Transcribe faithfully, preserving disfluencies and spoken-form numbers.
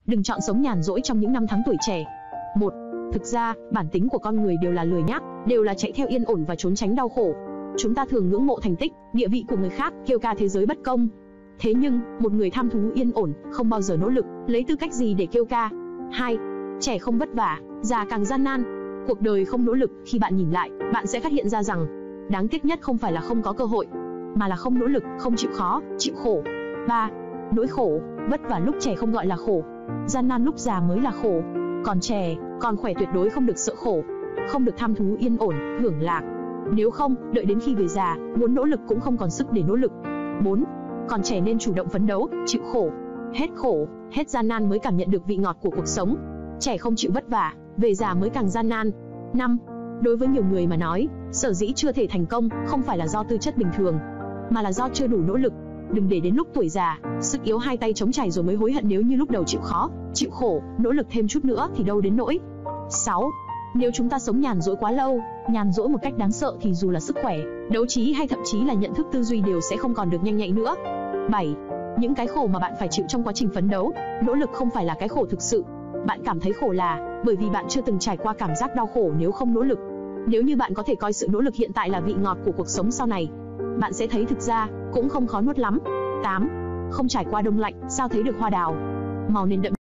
Đừng chọn sống nhàn rỗi trong những năm tháng tuổi trẻ. Một, thực ra, bản tính của con người đều là lười nhác, đều là chạy theo yên ổn và trốn tránh đau khổ. Chúng ta thường ngưỡng mộ thành tích, địa vị của người khác, kêu ca thế giới bất công. Thế nhưng, một người tham thú yên ổn, không bao giờ nỗ lực, lấy tư cách gì để kêu ca? Hai, trẻ không vất vả, già càng gian nan. Cuộc đời không nỗ lực, khi bạn nhìn lại, bạn sẽ phát hiện ra rằng, đáng tiếc nhất không phải là không có cơ hội, mà là không nỗ lực, không chịu khó, chịu khổ. Ba, nỗi khổ, vất vả lúc trẻ không gọi là khổ, gian nan lúc già mới là khổ. Còn trẻ, còn khỏe tuyệt đối không được sợ khổ, không được tham thú yên ổn, hưởng lạc. Nếu không, đợi đến khi về già, muốn nỗ lực cũng không còn sức để nỗ lực. Bốn, còn trẻ nên chủ động phấn đấu, chịu khổ. Hết khổ, hết gian nan mới cảm nhận được vị ngọt của cuộc sống. Trẻ không chịu vất vả, về già mới càng gian nan. Năm, đối với nhiều người mà nói, sở dĩ chưa thể thành công, không phải là do tư chất bình thường, mà là do chưa đủ nỗ lực. Đừng để đến lúc tuổi già, sức yếu hai tay trống chảy rồi mới hối hận nếu như lúc đầu chịu khó, chịu khổ, nỗ lực thêm chút nữa thì đâu đến nỗi. Sáu, nếu chúng ta sống nhàn rỗi quá lâu, nhàn rỗi một cách đáng sợ thì dù là sức khỏe, đấu trí hay thậm chí là nhận thức tư duy đều sẽ không còn được nhanh nhạy nữa. Bảy, những cái khổ mà bạn phải chịu trong quá trình phấn đấu, nỗ lực không phải là cái khổ thực sự. Bạn cảm thấy khổ là bởi vì bạn chưa từng trải qua cảm giác đau khổ nếu không nỗ lực. Nếu như bạn có thể coi sự nỗ lực hiện tại là vị ngọt của cuộc sống sau này, bạn sẽ thấy thực ra cũng không khó nuốt lắm. Tám, không trải qua đông lạnh, sao thấy được hoa đào. Màu nên đậm